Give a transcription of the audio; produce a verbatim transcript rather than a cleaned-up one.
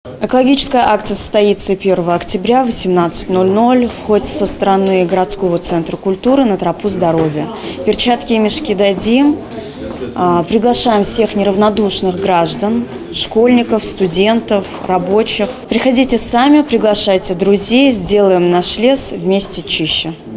Экологическая акция состоится первого октября в восемнадцать ноль ноль в ходе со стороны городского центра культуры на тропу здоровья. Перчатки и мешки дадим. Приглашаем всех неравнодушных граждан, школьников, студентов, рабочих. Приходите сами, приглашайте друзей, сделаем наш лес вместе чище.